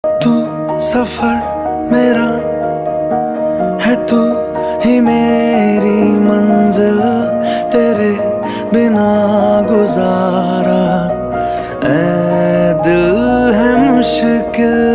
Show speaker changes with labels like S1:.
S1: तू सफर मेरा है, तू ही मेरी मंजिल, तेरे बिना गुजारा ए दिल है मुश्किल।